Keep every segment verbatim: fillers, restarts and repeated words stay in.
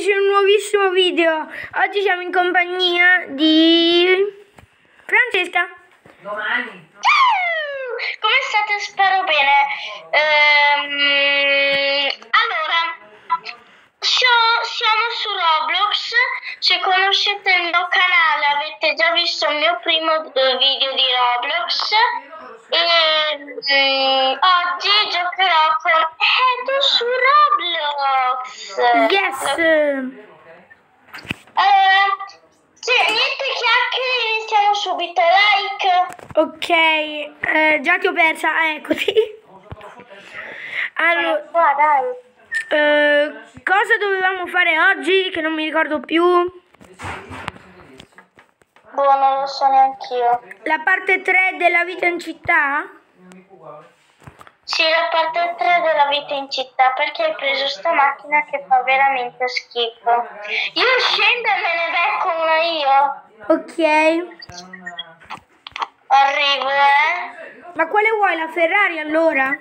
benvenuti su un nuovissimo video. Oggi siamo in compagnia di Francesca. Domani. Come state? Spero bene. Ehm, allora, so- siamo su Roblox. Se conoscete il mio canale avete già visto il mio primo video di Roblox. E mm, oggi giocherò con Edo su Roblox. Yes. Eh, sì, niente chiacchiere, iniziamo subito. Like. Ok, eh, già ti ho persa, ah, eccoti. Allora, Qua, dai. eh, cosa dovevamo fare oggi che non mi ricordo più? Boh, non lo so neanch'io. La parte tre della vita in città? Sì, la parte tre della vita in città, perché hai preso sta macchina che fa veramente schifo. Io scendo e me ne becco una io. Ok. Arrivo, eh. Ma quale vuoi, la Ferrari allora?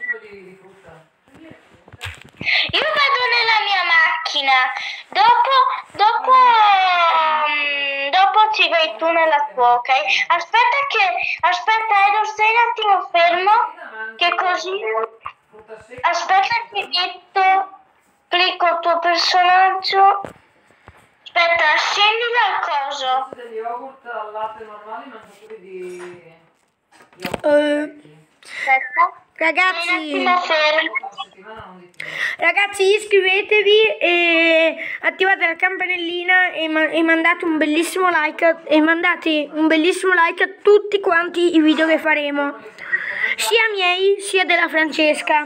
Io vado nella mia macchina. Dopo, dopo, mm, dopo ci vai tu nella tua, ok? Aspetta che, aspetta Edo, stai un attimo fermo, che così... Aspetta che metto, clicco il tuo personaggio. Aspetta, scendi dal coso. Degli yogurt al latte normali, mangio quelli di... Eh, Aspetta. ragazzi, Stai un attimo fermo. ragazzi, iscrivetevi e attivate la campanellina e, ma- e mandate un bellissimo like e mandate un bellissimo like a tutti quanti i video che faremo, sia miei sia della Francesca.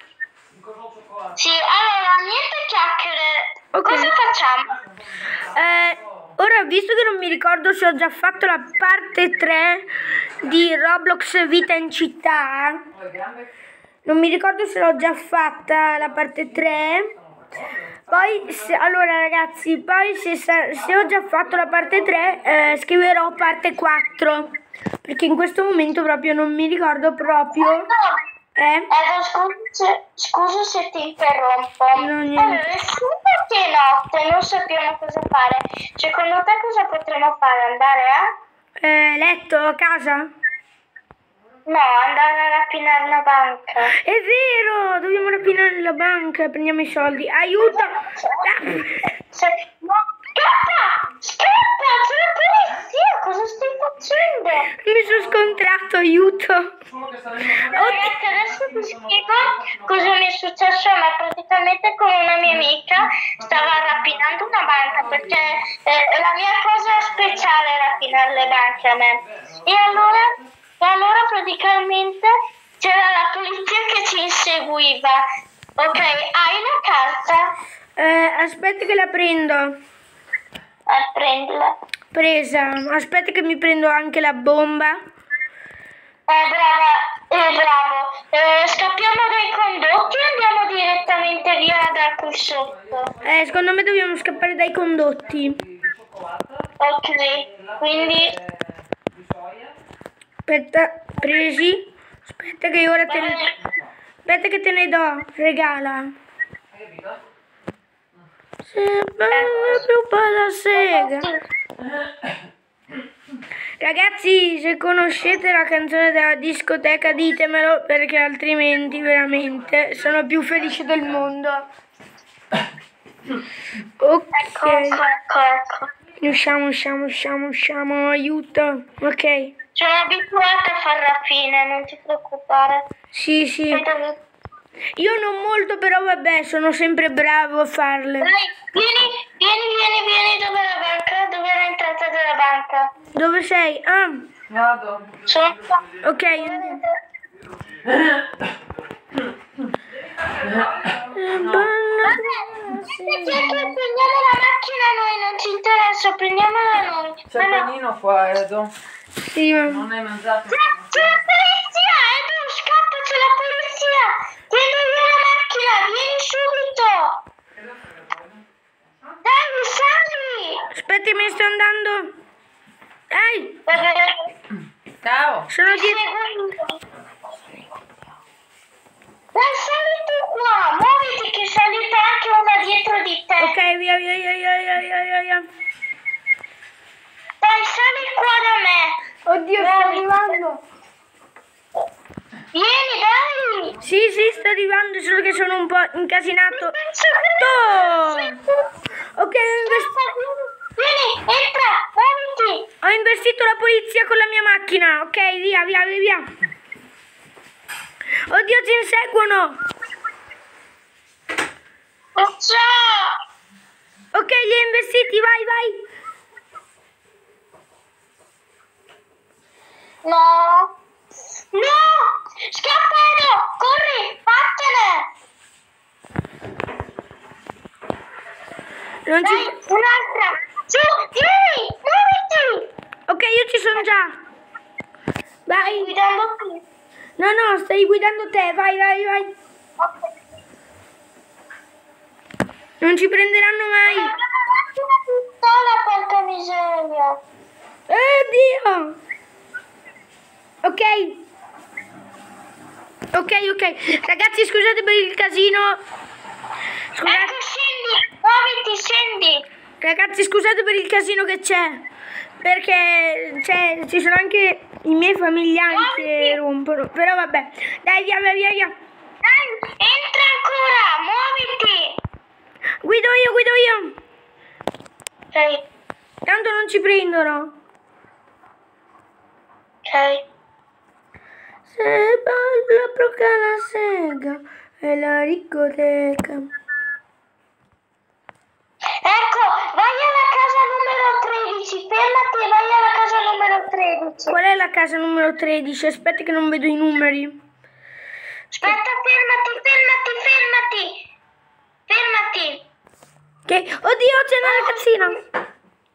Sì, allora, niente chiacchiere. Ok. Cosa facciamo? Eh, ora, visto che non mi ricordo se ho già fatto la parte tre di Roblox Vita in città, non mi ricordo se l'ho già fatta la parte tre. Poi, se, allora ragazzi, poi se, sa- se ho già fatto la parte tre, eh, scriverò parte quattro, perché in questo momento proprio non mi ricordo proprio. Eh? Edo, scusa, se- scusa se ti interrompo. No, niente. Allora, essendo che è notte, non sappiamo cosa fare. Secondo te cosa potremmo fare? Andare a? Eh, letto, a casa? No, andare a rapinare una banca. È vero, dobbiamo rapinare la banca, prendiamo i soldi. Aiuto! Ah, Se- no, scappa! Scappa! C'è la polizia! Cosa stai facendo? mi sono scontrato, aiuto! Ragazzi, adesso vi spiego cosa mi è successo a me. Praticamente con una mia amica stava rapinando una banca, perché eh, la mia cosa speciale è rapinare le banche a me. E allora, e allora praticamente c'era la polizia che ci inseguiva. Ok, hai la carta? Eh, aspetta che la prendo. Eh, prendila. Presa. Aspetta che mi prendo anche la bomba. Eh, brava, eh, bravo. Eh, scappiamo dai condotti o andiamo direttamente via da qui sotto? Eh, secondo me dobbiamo scappare dai condotti. Ok, quindi... Aspetta, presi. Aspetta che ora te ne... Aspetta che te ne do. Regala. Se bella più bella sega. Ragazzi, se conoscete la canzone della discoteca ditemelo, perché altrimenti veramente sono più felice del mondo. Ok. Ecco, ecco, ecco, ecco. Usciamo, usciamo, usciamo, usciamo, aiuto. Ok. Sono abituata a far rapine, non ti preoccupare. Sì, sì. Dai, Io non molto, però vabbè, sono sempre bravo a farle. vieni, vieni, vieni, vieni, dove è la banca? Dove è l'entrata della banca? Dove sei? Ah, Vado. Sono qua. ok. andiamo. Perché prendiamo la macchina noi, non ci interessa, prendiamola noi. C'è il Ma no. panino qua, Edo. Sì, ma... Non hai mangiato? C'è la polizia, Edo, scappa, c'è la polizia. Prendi via la macchina, vieni subito. Dai, sali. Aspetta, mi sto andando. Ehi, Ciao. sono Ti dietro. seguo. Dai, sali tu qua, muoviti che salite anche una dietro di te. Ok, via, via, via, via, via, via, via, via. Dai, sali qua da me. Oddio, sto arrivando. Vieni, dai. Sì, sì, sto arrivando, solo che sono un po' incasinato. Oh. Ok, ho, invest- Vieni, entra, muoviti. ho investito la polizia con la mia macchina. Ok, via, via, via, via. Oddio, ci inseguono. Oh, ciao. Ok, li ho investiti, vai, vai. No. No. Scappa, Edo. Corri, vattene. Non Dai, ci... un'altra. Su, vieni, muoviti. Ok, io ci sono già. Vai. Guidando qui. No, no, stai guidando te, vai, vai, vai. Ok. Non ci prenderanno mai. Pistola, porca miseria. Oddio. Ok. Ok, ok. Ragazzi, scusate per il casino. Scusate. Ecco, scendi, muoviti, scendi. Ragazzi, scusate per il casino che c'è. Perché c'è, ci sono anche i miei familiari che rompono. Però vabbè. Dai, via, via, via, via. Dai, entra ancora, muoviti. Guido io, guido io. Ok, Tanto non ci prendono. ok. Se balla proca la sega e la ricoteca. Ecco, vai alla casa numero tredici, fermati e vai alla casa numero tredici. Qual è la casa numero tredici? Aspetta che non vedo i numeri. Aspetta, fermati, fermati, fermati. Fermati. Che... Oddio, c'è una ragazzina.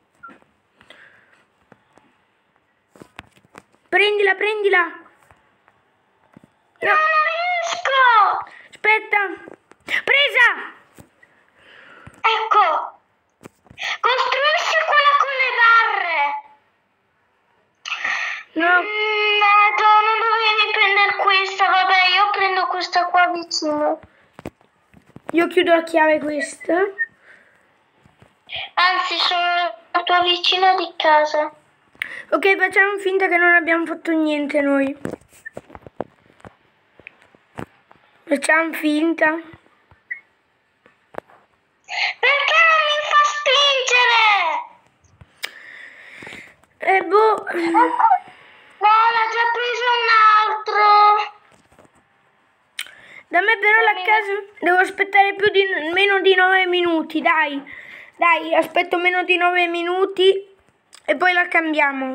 Prendila, prendila. No, Non riesco. aspetta. Presa. Ecco, costruisci quella con le barre. No, Mm, no, tu non dovevi prendere questa, vabbè, io prendo questa qua vicino. io chiudo la chiave questa. Anzi, sono la tua vicina di casa. Ok, facciamo finta che non abbiamo fatto niente noi. Facciamo finta. Perché non mi fa spingere? E boh. No, l'ha già preso un altro. Da me però la casa devo aspettare più di meno di nove minuti, dai. Dai, aspetto meno di nove minuti e poi la cambiamo.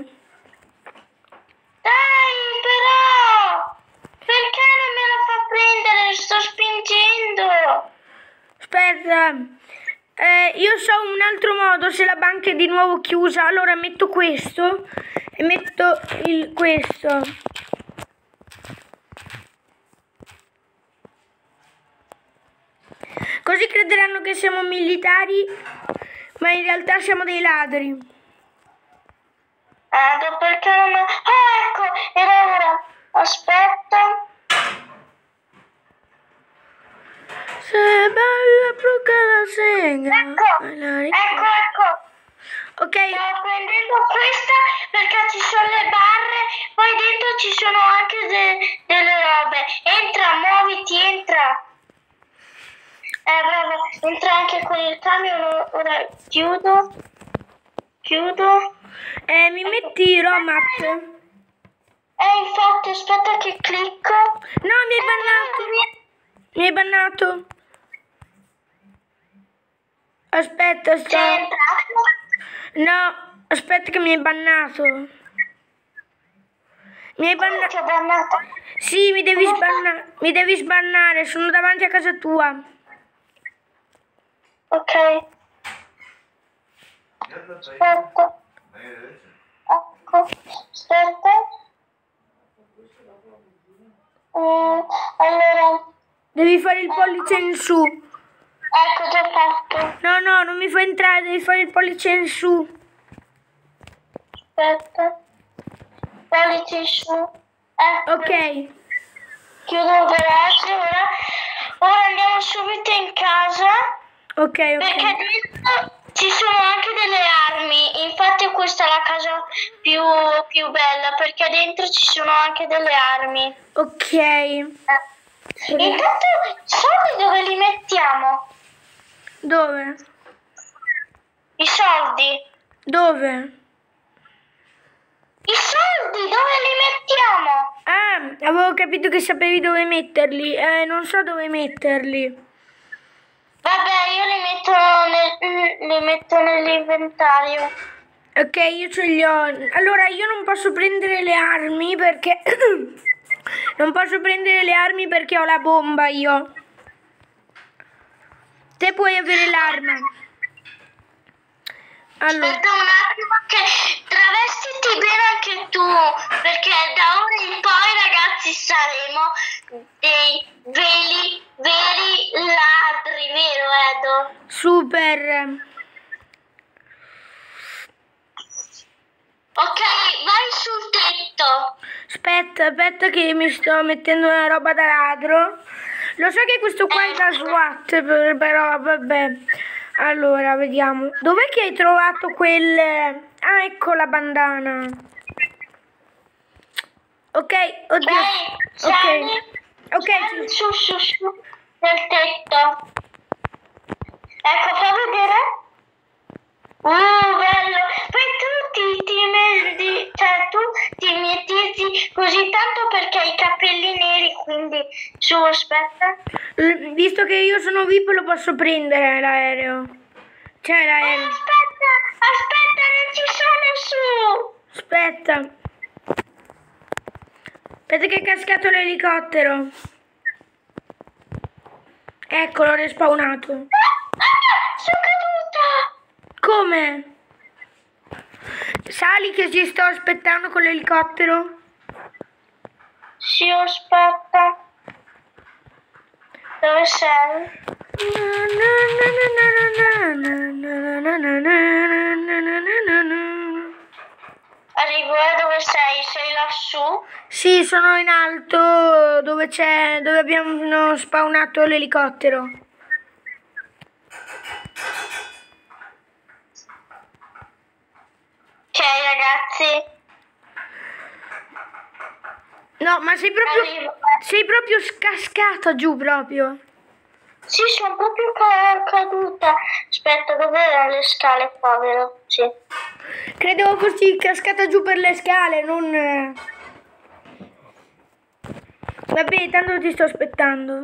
Dai, però. Perché non me la fa prendere? Sto spingendo. Aspetta. Eh, io so un altro modo se la banca è di nuovo chiusa. Allora metto questo e metto il questo. Così crederanno che siamo militari, ma in realtà siamo dei ladri. Ecco, perché non me... Ah, ecco, era ora. Aspetta. Se balla proca la sega. Ecco, e la ecco, ricorda. ecco. Ok, Sto prendendo questa perché ci sono le barre, poi dentro ci sono anche de- delle robe. Entra, muoviti, entra. Eh, bravo, entra anche con il camion. Ora chiudo. Chiudo. eh, mi metti Romat? Eh, infatti, aspetta che clicco. No, mi hai bannato. Mi hai bannato. Aspetta, sto... C'è entrato. No, aspetta che mi hai bannato. Mi hai bannato. Ti ho bannato. Sì, mi devi sbannare. Mi devi sbannare, sono davanti a casa tua. Ok. Aspetta. Ecco. Aspetta. Mm, allora. Devi fare il pollice in su. Ecco, già fatto. No, no, non mi fai entrare, devi fare il pollice in su. Aspetta. Pollice su. Ecco. Ok. chiudo il garage, ora, ora andiamo subito in casa. Ok, Perché ok. dentro ci sono anche delle armi, infatti questa è la casa più, più bella, perché dentro ci sono anche delle armi. Ok. Eh. Intanto i soldi dove li mettiamo? Dove? I soldi? Dove? I soldi dove li mettiamo? Ah, avevo capito che sapevi dove metterli. Eh, non so dove metterli. Vabbè, io li metto, nel, li metto nell'inventario. Ok, io ce li ho. Allora, io non posso prendere le armi perché... non posso prendere le armi perché ho la bomba io. Te puoi avere l'arma. Allora, Aspetta un attimo che travestiti bene anche tu, perché da ora in poi ragazzi saremo dei veri, veri ladri, vero Edo? super. Ok, vai sul tetto. Aspetta, aspetta che mi sto mettendo una roba da ladro. Lo so che questo qua è da SWAT, per- però vabbè. Allora, vediamo. Dov'è che hai trovato quel... Ah, ecco la bandana. Ok, oddio. Dai, Ok. sali, Ok, sali su, su, su, nel tetto. Ecco, fa vedere. Uh, bello. Poi tu ti, ti metti, cioè tu ti metti così tanto perché hai i capelli neri, quindi su, aspetta. l- visto che io sono V I P lo posso prendere l'aereo. C'è Oh, l'aereo. aspetta, aspetta, non ci sono su. Aspetta. Aspetta che è cascato l'elicottero. Ecco, l'ho respawnato. Ah, ah, sono caduta. Come? Sali che ci sto aspettando con l'elicottero? Sì, aspetta. Dove sei? Arrivo, eh, dove sei? Sei lassù? Sì, sono in alto dove c'è, dove abbiamo spawnato l'elicottero. Ok, ragazzi. No, ma sei proprio, Arrivo. sei proprio scascata giù proprio. Sì, sono proprio ca- caduta. Aspetta, dove erano le scale qua, vero? Sì. Credevo fossi cascata giù per le scale, non... Vabbè, tanto ti sto aspettando.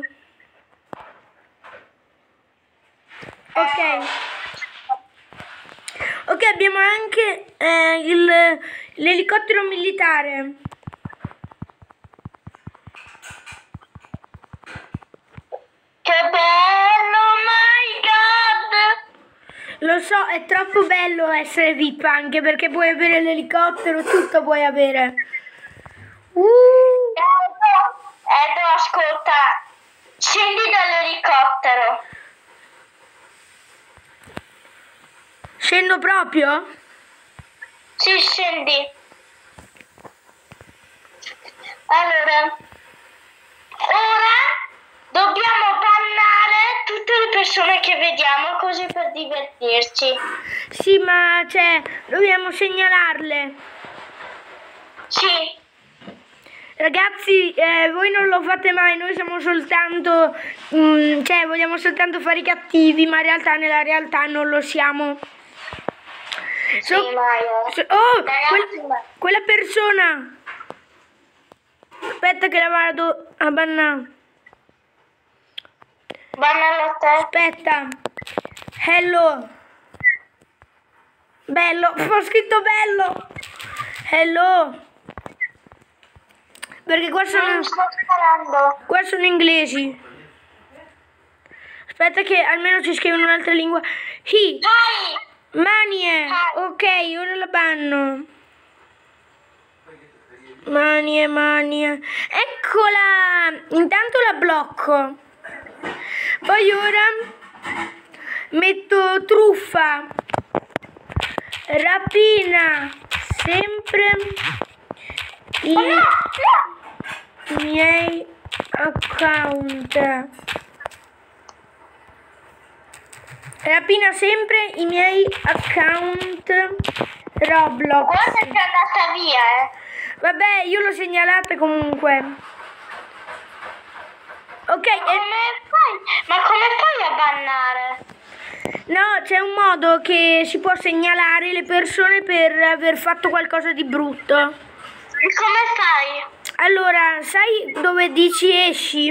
Ok. Ok, abbiamo anche eh, il- l'elicottero militare. Che bello, my god! Lo so, è troppo bello essere V I P anche perché puoi avere l'elicottero, tutto puoi avere. Uh, Edo, Edo, ascolta, scendi dall'elicottero. scendo proprio? Sì, scendi. Allora, ora dobbiamo bannare tutte le persone che vediamo così per divertirci. Sì, ma cioè, dobbiamo segnalarle. Sì. Ragazzi, eh, voi non lo fate mai, noi siamo soltanto, mm, cioè vogliamo soltanto fare i cattivi, ma in realtà nella realtà non lo siamo. Sì, So- ma io... so- oh, Ragazzi, quel- ma- quella persona. Aspetta che la vado a bannare. Bannalo a te. Aspetta. Hello. Bello, ho scritto bello. Hello. Perché qua sono, Non sto sparando. qua sono inglesi. Aspetta che almeno ci scrivono un'altra lingua. Hi. Dai! Manie. Ok, ora la banno. Manie, manie. Eccola. Intanto la blocco. Poi ora metto truffa. Rapina. Sempre i No, no! miei account. Rapina sempre i miei account Roblox. Guarda che è andata via, eh. Vabbè, io l'ho segnalata comunque. Ok, Ma come fai? Ma come fai a bannare? no, c'è un modo che si può segnalare le persone per aver fatto qualcosa di brutto. E come fai? Allora, sai dove dici esci?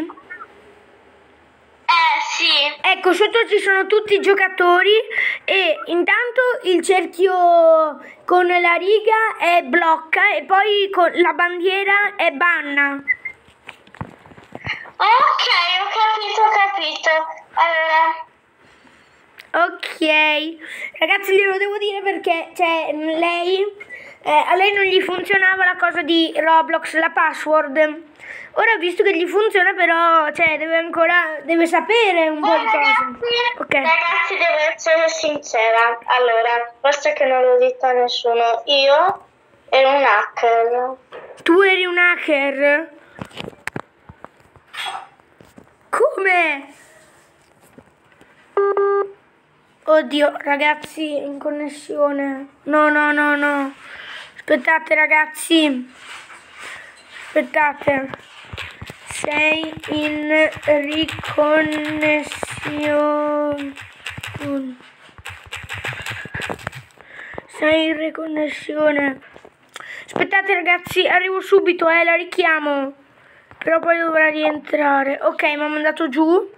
Eh sì. Ecco, sotto ci sono tutti i giocatori e intanto il cerchio con la riga è blocca e poi con la bandiera è banna. Ok, ho capito, ho capito. Allora, Ok, ragazzi, glielo devo dire perché cioè, lei, eh, a lei non gli funzionava la cosa di Roblox, la password. Ora, visto che gli funziona, però, cioè, deve ancora, deve sapere un po' oh, di cose. ragazzi, Ok. ragazzi, devo essere sincera. Allora, basta che non lo dite a nessuno. Io ero un hacker. Tu eri un hacker? Come? Oddio, ragazzi, in connessione. No, no, no, no. Aspettate, ragazzi. Aspettate. Sei in riconnessione. Sei in riconnessione. Aspettate, ragazzi, arrivo subito, eh, la richiamo. Però poi dovrà rientrare. Ok, mi ha mandato giù.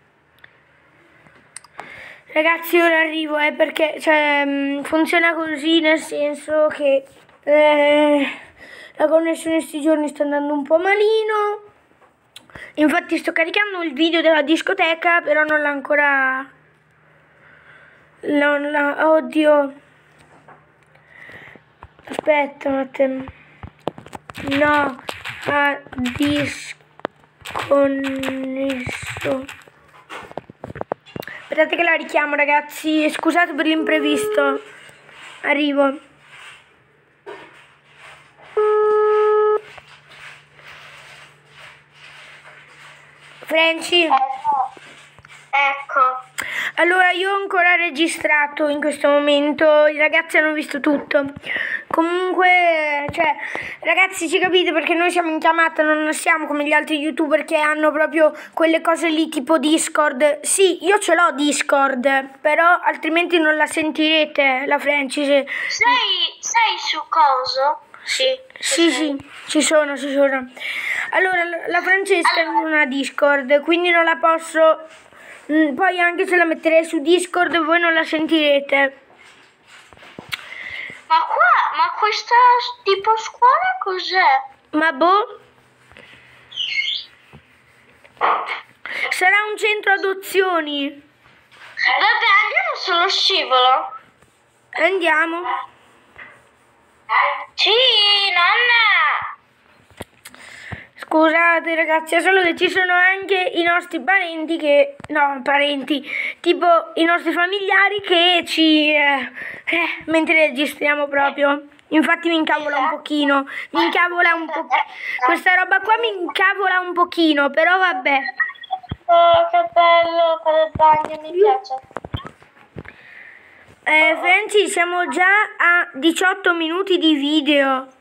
Ragazzi, ora arrivo, eh, perché cioè, mh, funziona così, nel senso che eh, la connessione sti giorni sta andando un po' malino. Infatti sto caricando il video della discoteca, però non l'ha ancora... Non l'ha... Oddio. Aspetta un attimo. No, ha disconnesso. Aspettate che la richiamo, ragazzi. Scusate per l'imprevisto. Arrivo. Franci. Ecco. Ecco. Allora, io ho ancora registrato in questo momento. I ragazzi hanno visto tutto. Comunque, cioè, ragazzi, ci capite perché noi siamo in chiamata, non siamo come gli altri youtuber che hanno proprio quelle cose lì tipo Discord. Sì, io ce l'ho Discord, però altrimenti non la sentirete, la Francis. Sei, sei su coso? Sì. Sì, sì, ci sono, ci sono. Allora, la Francesca non ha Discord, quindi non la posso... Poi anche se la metterei su Discord voi non la sentirete. Ma qua, ma questa tipo scuola cos'è? Ma boh. Sarà un centro adozioni. Vabbè, andiamo sullo scivolo. Andiamo. Sì, nonna. Scusate ragazzi, è solo che ci sono anche i nostri parenti che... No, parenti, tipo i nostri familiari che ci... Eh, eh, mentre registriamo proprio. Infatti mi incavola un pochino. Mi incavola un po'... Questa roba qua mi incavola un pochino, però vabbè. Oh, che bello fare il bagno, mi piace. Eh, Franci, siamo già a diciotto minuti di video.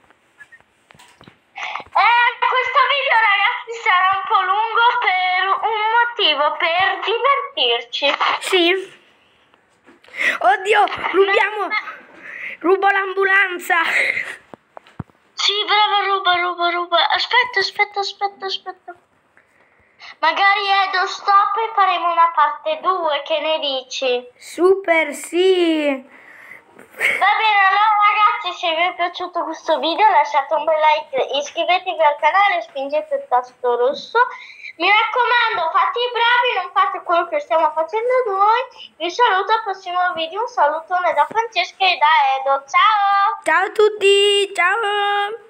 Eh, questo video ragazzi sarà un po' lungo per un motivo, per divertirci. Sì. Oddio, rubiamo... Rubo l'ambulanza. Sì, brava, ruba, ruba, ruba. Aspetta, aspetta, aspetta, aspetta. Magari Edo stop e faremo una parte due, che ne dici? Super, sì. Va bene, allora ragazzi, se vi è piaciuto questo video lasciate un bel like, iscrivetevi al canale e spingete il tasto rosso. Mi raccomando, fate i bravi, non fate quello che stiamo facendo noi. Vi saluto al prossimo video, un salutone da Francesca e da Edo. Ciao! Ciao a tutti, ciao.